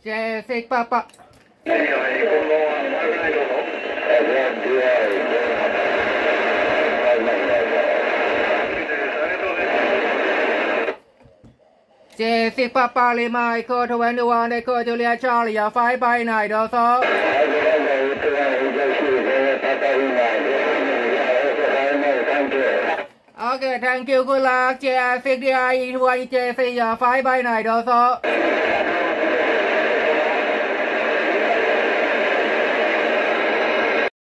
JR6 Papa. JR6 Papa Lima Echo 21 Echo Julia Charlie 5 by 9 also. Okay, thank you, good luck. JR6DI E21EJC 5 by 9 also.